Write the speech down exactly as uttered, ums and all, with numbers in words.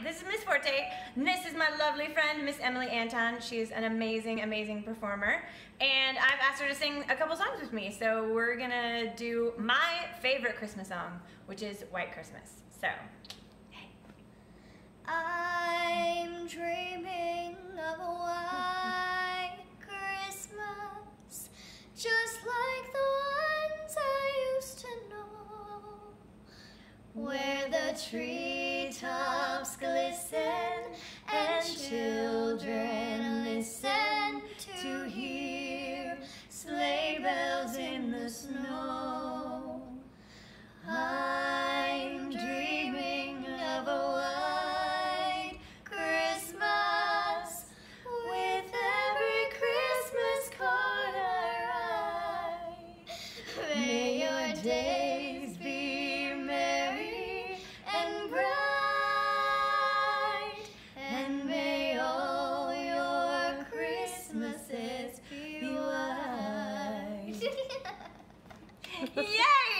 this is Miss Forte. And this is my lovely friend, Miss Emily Anton. She's an amazing, amazing performer. And I've asked her to sing a couple songs with me. So we're gonna do my favorite Christmas song, which is White Christmas. So, hey. I'm dreaming of a white Christmas, just like the ones I used to know, where the treetops glisten and children listen to hear sleigh bells in the snow. I'm dreaming of a white Christmas, with every Christmas card I write. May your days be merry and bright, and may all your Christmases be white. Yay!